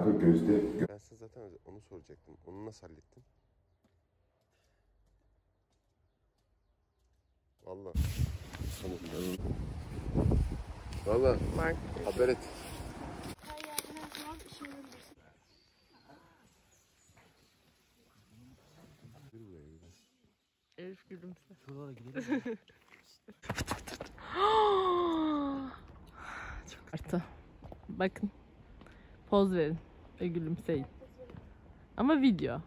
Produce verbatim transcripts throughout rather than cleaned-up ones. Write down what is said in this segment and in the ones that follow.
arka gözde... Ben size zaten onu soracaktım. Onu nasıl hallettin? Valla. Valla. Haber et. Elif gülümse. Şuralara gidelim. Çok artı. Bakın. Poz verin ve gülümseyin. Ama video.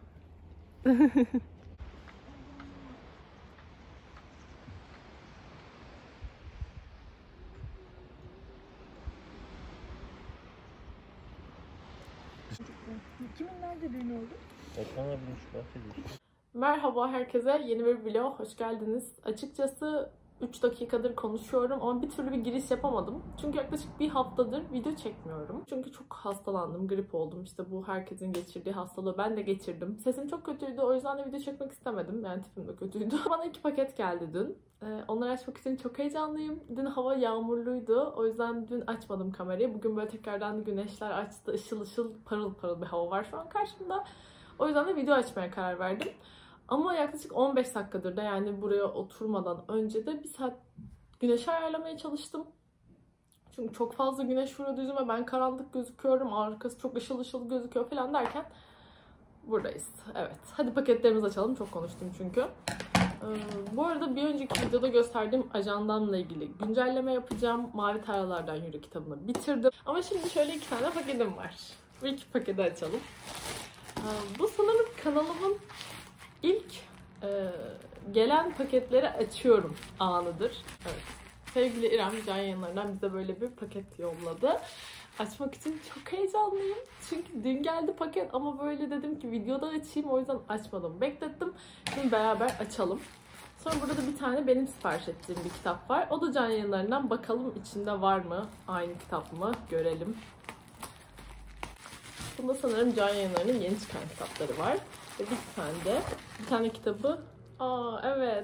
Kimin nerede düğünü oldu? Ekran abinin şu bahsediyorsun. Merhaba herkese, yeni bir vloga hoş geldiniz. Açıkçası üç dakikadır konuşuyorum ama bir türlü bir giriş yapamadım. Çünkü yaklaşık bir haftadır video çekmiyorum. Çünkü çok hastalandım, grip oldum. İşte bu herkesin geçirdiği hastalığı ben de geçirdim. Sesim çok kötüydü, o yüzden de video çekmek istemedim. Yani tipim de kötüydü. Bana iki paket geldi dün. Ee, onları açmak için çok heyecanlıyım. Dün hava yağmurluydu. O yüzden dün açmadım kamerayı. Bugün böyle tekrardan güneşler açtı. Işıl ışıl parıl parıl bir hava var şu an karşımda. O yüzden de video açmaya karar verdim. Ama yaklaşık on beş dakikadır da, yani buraya oturmadan önce de bir saat güneşi ayarlamaya çalıştım. Çünkü çok fazla güneş vuruyordu yüzüme. Ben karanlık gözüküyorum. Arkası çok ışıl ışıl gözüküyor falan derken buradayız. Evet. Hadi paketlerimizi açalım. Çok konuştum çünkü. Ee, bu arada bir önceki videoda gösterdiğim ajandamla ilgili güncelleme yapacağım. Mavi Tarlalardan Yürü kitabını bitirdim. Ama şimdi şöyle iki tane paketim var. Bu iki paketi açalım. Ee, bu sanırım kanalımın İlk e, gelen paketleri açıyorum anıdır. Evet. Sevgili İrem Can Yayınları'ndan bize böyle bir paket yolladı. Açmak için çok heyecanlıyım. Çünkü dün geldi paket ama böyle dedim ki videoda açayım, o yüzden açmadım. Beklettim. Şimdi beraber açalım. Sonra burada da bir tane benim sipariş ettiğim bir kitap var. O da Can Yayınları'ndan. Bakalım içinde var mı? Aynı kitap mı? Görelim. Bunda sanırım Can Yayınları'nın yeni çıkan kitapları var. Ve bir tane de, bir tane kitabı. Aa evet.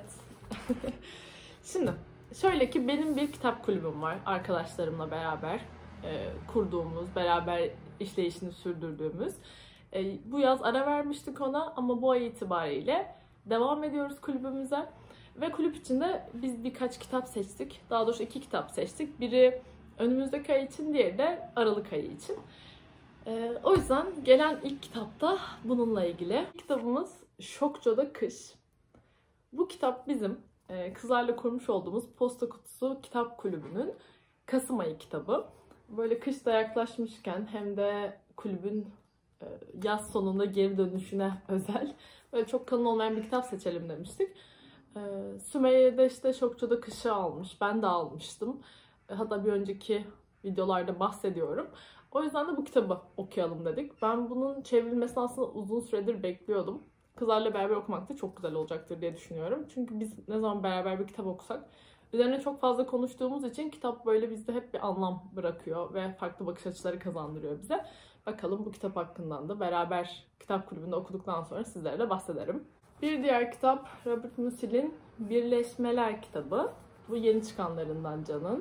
Şimdi şöyle ki benim bir kitap kulübüm var. Arkadaşlarımla beraber e, kurduğumuz, beraber işleyişini sürdürdüğümüz. E, bu yaz ara vermiştik ona ama bu ay itibariyle devam ediyoruz kulübümüze. Ve kulüp içinde biz birkaç kitap seçtik. Daha doğrusu iki kitap seçtik. Biri önümüzdeki ay için, diğeri de Aralık ayı için. Ee, o yüzden gelen ilk kitap da bununla ilgili. Kitabımız Şokço'da Kış. Bu kitap bizim e, kızlarla kurmuş olduğumuz Posta Kutusu Kitap Kulübü'nün Kasım ayı kitabı. Böyle kış da yaklaşmışken hem de kulübün e, yaz sonunda geri dönüşüne özel böyle çok kalın olmayan bir kitap seçelim demiştik. E, Sümeyye de işte Şokço'da Kış'ı almış. Ben de almıştım. E, hatta bir önceki videolarda bahsediyorum. O yüzden de bu kitabı okuyalım dedik. Ben bunun çevrilmesini aslında uzun süredir bekliyordum. Kızlarla beraber okumak da çok güzel olacaktır diye düşünüyorum. Çünkü biz ne zaman beraber bir kitap okusak üzerine çok fazla konuştuğumuz için kitap böyle bizde hep bir anlam bırakıyor ve farklı bakış açıları kazandırıyor bize. Bakalım bu kitap hakkından da beraber kitap kulübünde okuduktan sonra sizlere de bahsederim. Bir diğer kitap Robert Musil'in Birleşmeler kitabı. Bu yeni çıkanlarından Can'ın.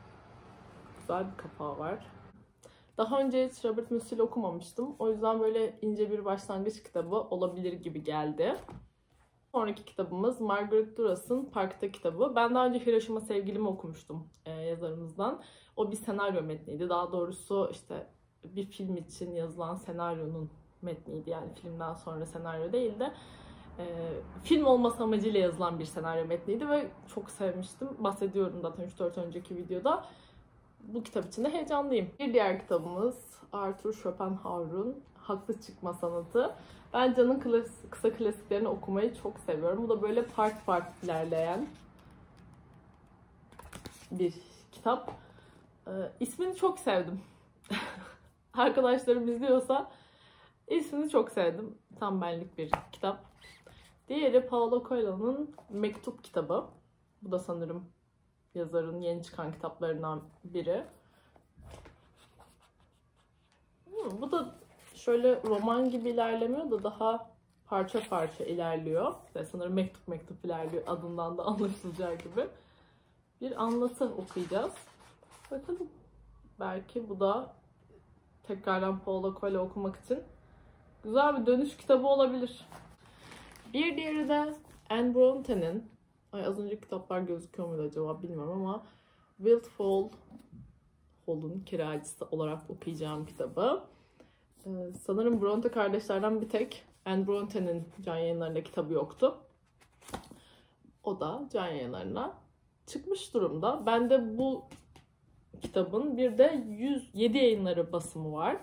Güzel bir kapağı var. Daha önce hiç Robert Musil okumamıştım. O yüzden böyle ince bir başlangıç kitabı olabilir gibi geldi. Sonraki kitabımız Margaret Duras'ın Parkta kitabı. Ben daha önce Hiroşima Sevgilimi okumuştum e, yazarımızdan. O bir senaryo metniydi. Daha doğrusu işte bir film için yazılan senaryonun metniydi. Yani filmden sonra senaryo değil de e, film olması amacıyla yazılan bir senaryo metniydi ve çok sevmiştim. Bahsediyorum zaten üç dört önceki videoda. Bu kitap için de heyecanlıyım. Bir diğer kitabımız Arthur Schopenhauer'un Haklı Çıkma Sanatı. Ben Can'ın klas kısa klasiklerini okumayı çok seviyorum. Bu da böyle part part ilerleyen bir kitap. Ee, ismini çok sevdim. Arkadaşlarım izliyorsa ismini çok sevdim. Tam benlik bir kitap. Diğeri Paulo Coelho'nun Mektup kitabı. Bu da sanırım yazarın yeni çıkan kitaplarından biri. Hmm, bu da şöyle roman gibi ilerlemiyor da daha parça parça ilerliyor. Ve sanırım mektup mektup ilerliyor, adından da anlaşılacağı gibi. Bir anlatı okuyacağız. Bakalım. Belki bu da tekrardan Paulo Coelho okumak için güzel bir dönüş kitabı olabilir. Bir diğeri de Anne Bronte'nin, ay az önce kitaplar gözüküyor muydu acaba bilmiyorum ama Wiltfall Hall'un kiracısı olarak okuyacağım kitabı. Ee, sanırım Bronte kardeşlerden bir tek Anne Bronte'nin Can Yayınları'nda kitabı yoktu. O da Can Yayınları'na çıkmış durumda. Ben de bu kitabın bir de yüz yedi Yayınları basımı var.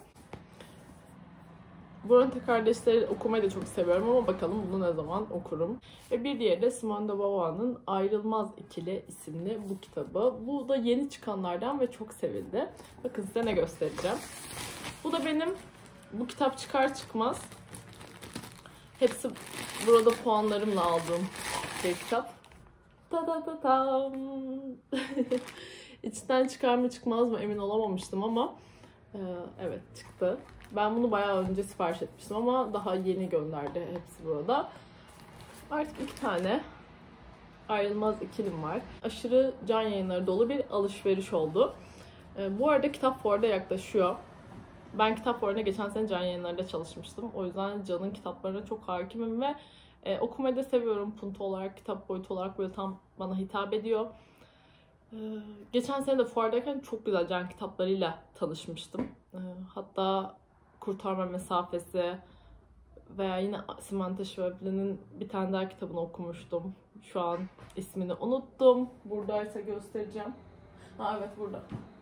Bronte kardeşleri okumayı da çok seviyorum ama bakalım bunu ne zaman okurum. Ve bir diğeri de Simone de Beauvoir'ın Ayrılmaz İkili isimli bu kitabı. Bu da yeni çıkanlardan ve çok sevildi. Bakın size ne göstereceğim. Bu da benim bu kitap çıkar çıkmaz hepsi burada puanlarımla aldığım bir kitap. Ta ta ta tam. İçinden çıkar mı çıkmaz mı emin olamamıştım ama e, evet çıktı. Ben bunu bayağı önce sipariş etmiştim ama daha yeni gönderdi hepsi burada. Artık iki tane Ayrılmaz ikilim var. Aşırı Can Yayınları dolu bir alışveriş oldu. E, bu arada kitap fuarda yaklaşıyor. Ben kitap fuarına geçen sene Can Yayınları'nda çalışmıştım. O yüzden Can'ın kitaplarına çok hakimim ve e, okumayı da seviyorum. Punto olarak, kitap boyutu olarak böyle tam bana hitap ediyor. E, geçen sene de fuardayken çok güzel Can kitaplarıyla tanışmıştım. E, hatta Kurtarma Mesafesi veya yine Samantha Schwebl'in bir tane daha kitabını okumuştum. Şu an ismini unuttum. Buradaysa göstereceğim. Ha evet burada.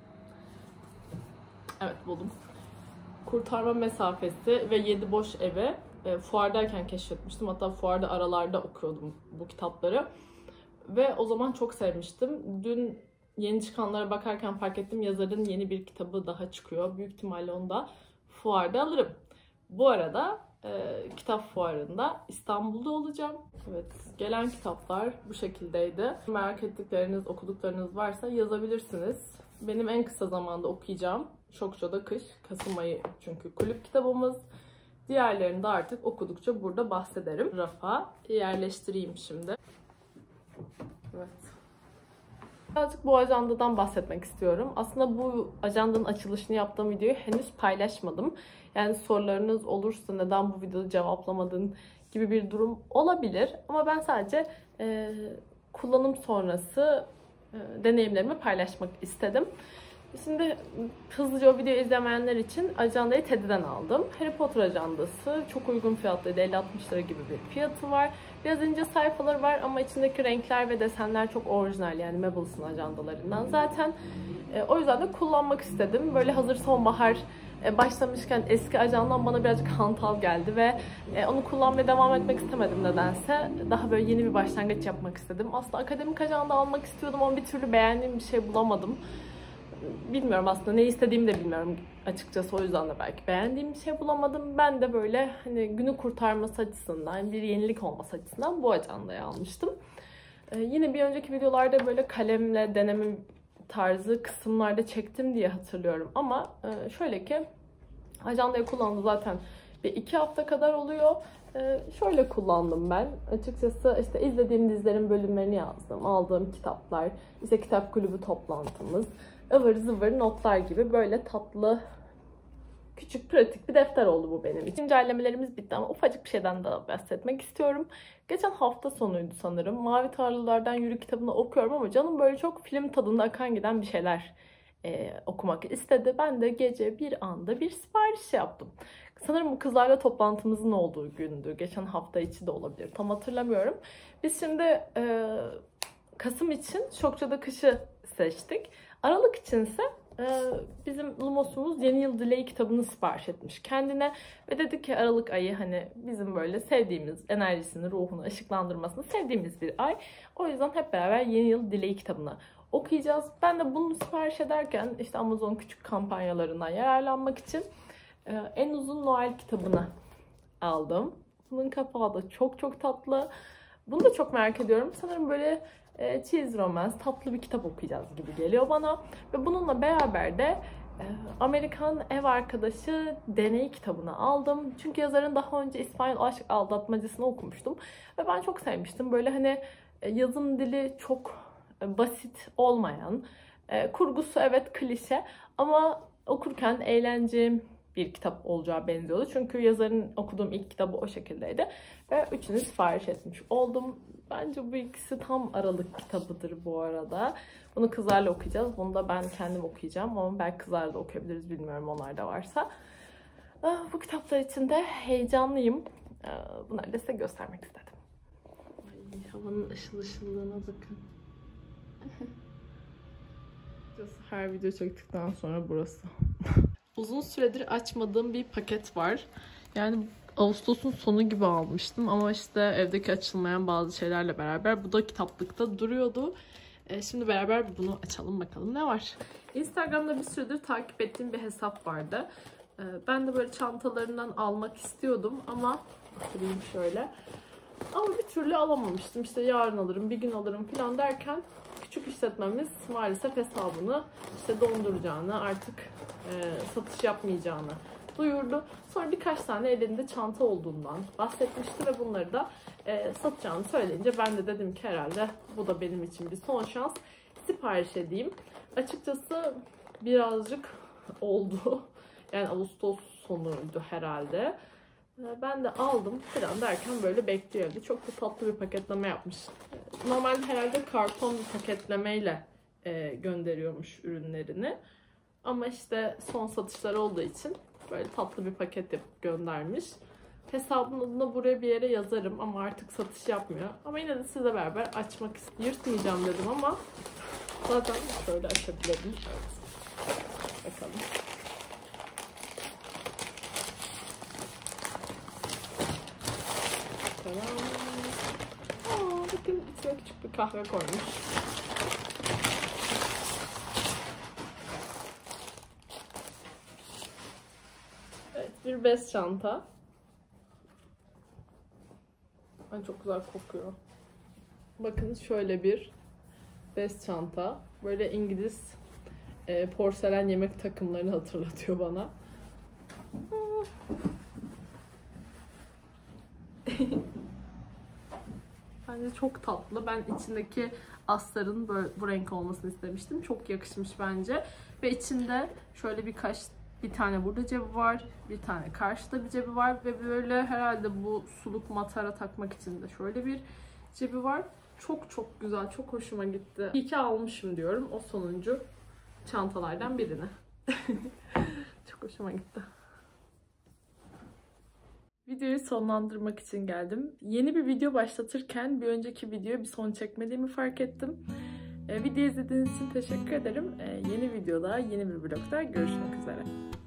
Evet buldum. Kurtarma Mesafesi ve Yedi Boş Evi e, fuardayken keşfetmiştim. Hatta fuarda aralarda okuyordum bu kitapları. Ve o zaman çok sevmiştim. Dün yeni çıkanlara bakarken fark ettim yazarın yeni bir kitabı daha çıkıyor. Büyük ihtimalle onu da fuarda alırım. Bu arada e, kitap fuarında İstanbul'da olacağım. Evet, gelen kitaplar bu şekildeydi. Merak ettikleriniz, okuduklarınız varsa yazabilirsiniz. Benim en kısa zamanda okuyacağım Şokço'da Kış, Kasım ayı çünkü kulüp kitabımız. Diğerlerini de artık okudukça burada bahsederim. Rafa yerleştireyim şimdi. Evet. Birazcık bu ajandadan bahsetmek istiyorum. Aslında bu ajandanın açılışını yaptığım videoyu henüz paylaşmadım. Yani sorularınız olursa neden bu videoda cevaplamadın gibi bir durum olabilir. Ama ben sadece e, kullanım sonrası e, deneyimlerimi paylaşmak istedim. Şimdi hızlıca o videoyu izlemeyenler için ajandayı Teddy'den aldım. Harry Potter ajandası çok uygun fiyatlıydı. elli altmış lira gibi bir fiyatı var. Biraz ince sayfaları var ama içindeki renkler ve desenler çok orijinal, yani Mabels'ın ajandalarından. Zaten e, o yüzden de kullanmak istedim. Böyle hazır sonbahar e, başlamışken eski ajandam bana birazcık hantal geldi ve e, onu kullanmaya devam etmek istemedim nedense. Daha böyle yeni bir başlangıç yapmak istedim. Aslında akademik ajanda almak istiyordum ama bir türlü beğendiğim bir şey bulamadım. Bilmiyorum aslında ne istediğimi de bilmiyorum açıkçası, o yüzden de belki beğendiğim bir şey bulamadım. Ben de böyle hani günü kurtarması açısından, bir yenilik olması açısından bu ajandayı almıştım. Ee, yine bir önceki videolarda böyle kalemle deneme tarzı kısımlarda çektim diye hatırlıyorum ama e, şöyle ki ajandayı kullandım zaten bir iki hafta kadar oluyor. Ee, şöyle kullandım ben. Açıkçası işte izlediğim dizilerin bölümlerini yazdım. Aldığım kitaplar, işte kitap kulübü toplantımız, ıvır zıvır notlar gibi böyle tatlı, küçük, pratik bir defter oldu bu benim için. Güncellemelerimiz bitti ama ufacık bir şeyden daha bahsetmek istiyorum. Geçen hafta sonuydu sanırım. Mavi Tarlalardan Yürü kitabını okuyorum ama canım böyle çok film tadında akan giden bir şeyler e, okumak istedi. Ben de gece bir anda bir sipariş yaptım. Sanırım bu kızlarla toplantımızın olduğu gündü. Geçen hafta içi de olabilir. Tam hatırlamıyorum. Biz şimdi e, Kasım için Şokço'da Kış'ı seçtik. Aralık içinse e, bizim Lumos'umuz Yeni Yıl Dileği kitabını sipariş etmiş kendine. Ve dedik ki Aralık ayı hani bizim böyle sevdiğimiz, enerjisini, ruhunu ışıklandırmasını sevdiğimiz bir ay. O yüzden hep beraber Yeni Yıl Dileği kitabını okuyacağız. Ben de bunu sipariş ederken işte Amazon küçük kampanyalarından yararlanmak için e, en uzun Noel kitabını aldım. Bunun kapağı da çok çok tatlı. Bunu da çok merak ediyorum. Sanırım böyle e, cheese romance, tatlı bir kitap okuyacağız gibi geliyor bana. Ve bununla beraber de e, Amerikan Ev Arkadaşı Deney kitabını aldım. Çünkü yazarın daha önce İspanyol Aşk Aldatmacasını okumuştum. Ve ben çok sevmiştim. Böyle hani e, yazım dili çok e, basit olmayan, e, kurgusu evet klişe ama okurken eğleneceğim bir kitap olacağı benziyordu. Çünkü yazarın okuduğum ilk kitabı o şekildeydi. Ve üçünü sipariş etmiş oldum. Bence bu ikisi tam aralık kitabıdır bu arada. Bunu kızlarla okuyacağız. Bunu da ben kendim okuyacağım. Ama belki kızlarla da okuyabiliriz. Bilmiyorum, onlar da varsa. Bu kitaplar için de heyecanlıyım. Bunları da size göstermek istedim. Ay, havanın ışıl ışıllığına bakın. Her video çektikten sonra burası. Uzun süredir açmadığım bir paket var. Yani Ağustos'un sonu gibi almıştım ama işte evdeki açılmayan bazı şeylerle beraber bu da kitaplıkta duruyordu. Ee, şimdi beraber bunu açalım, bakalım ne var. Instagram'da bir süredir takip ettiğim bir hesap vardı. Ee, ben de böyle çantalarından almak istiyordum ama bakayım şöyle. Ama bir türlü alamamıştım. İşte yarın alırım, bir gün alırım falan derken küçük işletmemiz maalesef hesabını işte donduracağını, artık e, satış yapmayacağını duyurdu. Sonra birkaç tane elinde çanta olduğundan bahsetmişti ve bunları da e, satacağını söyleyince ben de dedim ki herhalde bu da benim için bir son şans. Sipariş edeyim. Açıkçası birazcık oldu. Yani Ağustos sonuydu herhalde. Ben de aldım falan derken böyle bekliyordu. Çok da tatlı bir paketleme yapmış. Normalde herhalde karton bir paketlemeyle e, gönderiyormuş ürünlerini. Ama işte son satışlar olduğu için böyle tatlı bir paket yapıp göndermiş. Hesabın adını buraya bir yere yazarım ama artık satış yapmıyor. Ama yine de sizle beraber açmak istiyorum. Yırtmayacağım dedim ama zaten şöyle açabilirim. Evet. Bakalım. Aa, bakın içine küçük bir kahve koymuş. Evet, bir bez çanta. Ay, çok güzel kokuyor. Bakın şöyle bir bez çanta. Böyle İngiliz e, porselen yemek takımlarını hatırlatıyor bana. Bence çok tatlı. Ben içindeki astarın böyle bu renk olmasını istemiştim. Çok yakışmış bence. Ve içinde şöyle birkaç, bir tane burada cebi var. Bir tane karşıda bir cebi var. Ve böyle herhalde bu suluk matara takmak için de şöyle bir cebi var. Çok çok güzel. Çok hoşuma gitti. İyi ki almışım diyorum. O sonuncu çantalardan birini. Çok hoşuma gitti. Videoyu sonlandırmak için geldim. Yeni bir video başlatırken bir önceki videoya bir son çekmediğimi fark ettim. Ee, video izlediğiniz için teşekkür ederim. Ee, yeni videoda, yeni bir vlogda görüşmek üzere.